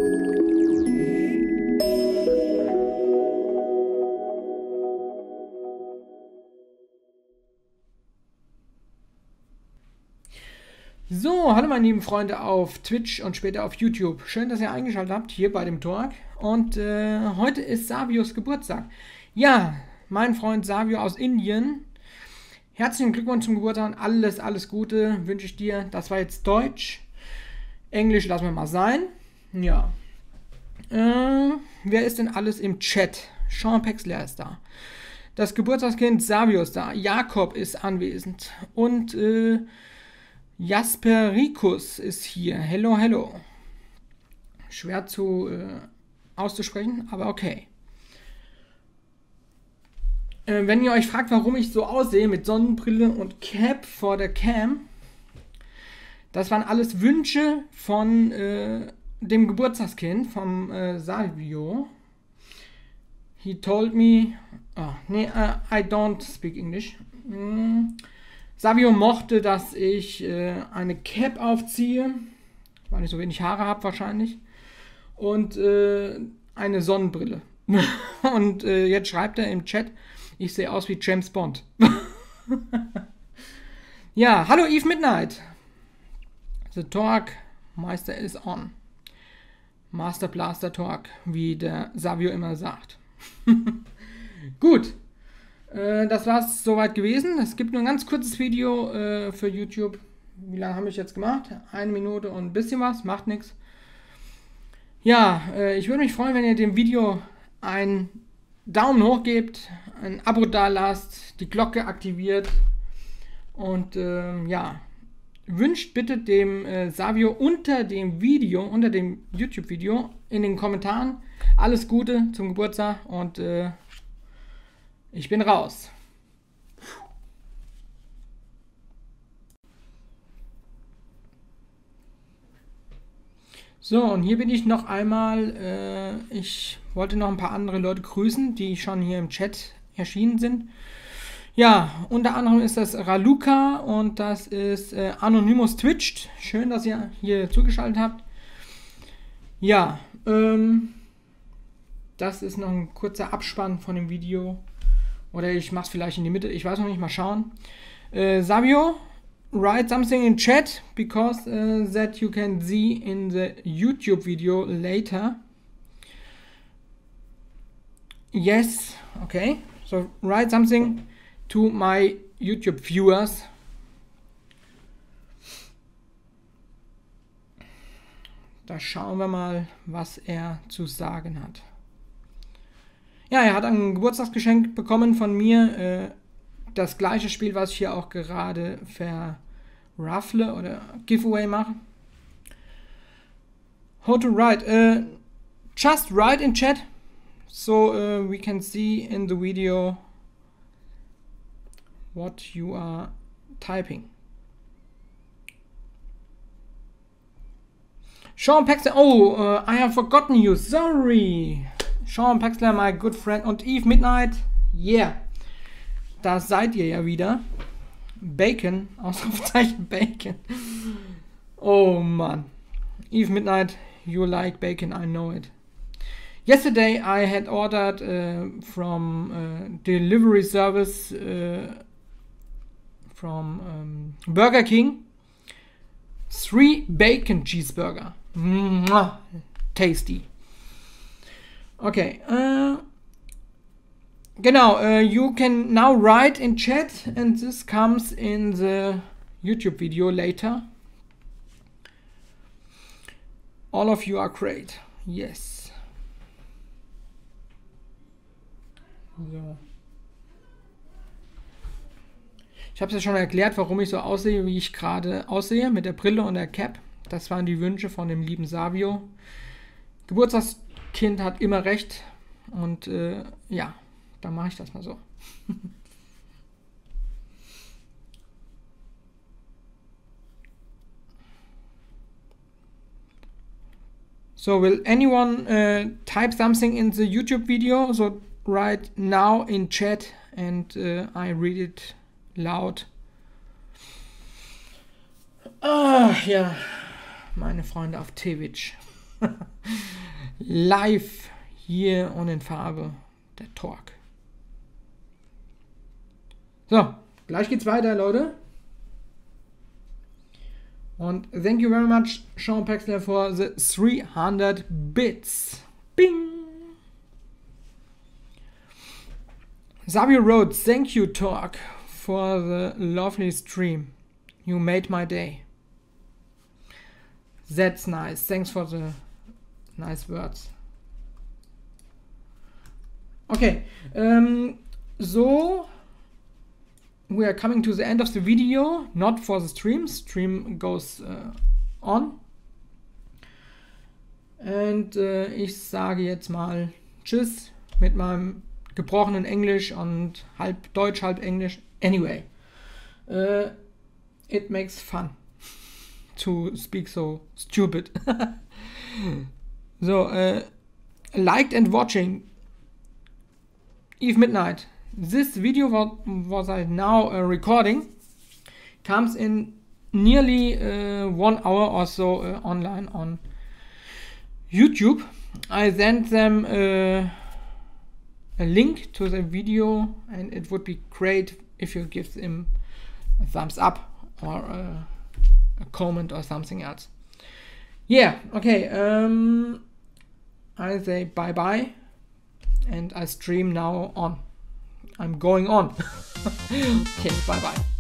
So, hallo meine lieben Freunde auf Twitch und später auf YouTube. Schön, dass ihr eingeschaltet habt hier bei dem Talk. Und heute ist Savios Geburtstag. Ja, mein Freund Savio aus Indien. Herzlichen Glückwunsch zum Geburtstag. Alles Gute wünsche ich dir. Das war jetzt Deutsch. Englisch lassen wir mal sein. Ja. Wer ist denn alles im Chat? Sean Pexler ist da. Das Geburtstagskind Savio ist da. Jakob ist anwesend. Und Jasperikus ist hier. Hello. Schwer auszusprechen, aber okay. Wenn ihr euch fragt, warum ich so aussehe mit Sonnenbrille und Cap vor der Cam, das waren alles Wünsche von dem Geburtstagskind, vom Savio. He told me... I don't speak English. Savio mochte, dass ich eine Cap aufziehe, weil ich so wenig Haare habe wahrscheinlich, und eine Sonnenbrille. Und jetzt schreibt er im Chat, ich sehe aus wie James Bond. Ja, hallo Eve Midnight. The Talk Meister is on. Master Blaster Talk, wie der Savio immer sagt. Gut. Das war es soweit gewesen. Es gibt nur ein ganz kurzes Video für YouTube. Wie lange habe ich jetzt gemacht? 1 Minute und ein bisschen was, macht nichts. Ja, ich würde mich freuen, wenn ihr dem Video einen Daumen hoch gebt, ein Abo da lasst, die Glocke aktiviert und ja, wünscht bitte dem Savio unter dem YouTube-Video in den Kommentaren alles Gute zum Geburtstag und ich bin raus. So, und hier bin ich noch einmal. Ich wollte noch ein paar andere Leute grüßen, die schon hier im Chat erschienen sind. Ja, unter anderem ist das Raluca und das ist Anonymous Twitched. Schön, dass ihr hier zugeschaltet habt. Ja, das ist noch ein kurzer Abspann von dem Video. Oder ich mache es vielleicht in die Mitte. Ich weiß noch nicht, mal schauen. Savio, write something in chat because that you can see in the YouTube video later. Yes, okay. So write something to my YouTube viewers. Da schauen wir mal, was er zu sagen hat. Ja, er hat ein Geburtstagsgeschenk bekommen von mir. Das gleiche Spiel, was ich hier auch gerade verraffle oder Giveaway mache. How to write? Just write in chat, so we can see in the video what you are typing. Sean Pexler, I have forgotten you, sorry. Sean Pexler, my good friend, und Eve Midnight, yeah, da seid ihr ja wieder. Bacon, Ausrufezeichen Bacon. Oh Mann. Eve Midnight, you like bacon, I know it. Yesterday I had ordered from delivery service from Burger King 3 bacon cheeseburger. Mwah, tasty. Okay, genau, you can now write in chat and this comes in the YouTube video later. All of you are great. Yes. So. Ich habe es ja schon erklärt, warum ich so aussehe, wie ich gerade aussehe, mit der Brille und der Cap. Das waren die Wünsche von dem lieben Savio. Geburtstagskind hat immer recht. Und ja, dann mache ich das mal so. So, will anyone type something in the YouTube video? So, write now in chat and I read it loud. Ja, meine Freunde auf Twitch. live hier und in Farbe der Talk. So, gleich geht's weiter, Leute. Und thank you very much, Sean Paxler, for the 300 bits. Bing! Savio wrote, thank you, Talk, for the lovely stream. You made my day. That's nice. Thanks for the nice words. Okay, so we are coming to the end of the video, not for the stream. Stream goes on. Und ich sage jetzt mal Tschüss mit meinem gebrochenen Englisch und halb Deutsch, halb Englisch. Anyway, it makes fun to speak so stupid. So, liked and watching Eve Midnight. This video was I now recording comes in nearly 1 hour or so online on YouTube. I sent them a link to the video, and it would be great if you give them a thumbs up or a comment or something else. Yeah, okay. I say bye bye, and I stream now on. I'm going on. Okay, bye bye.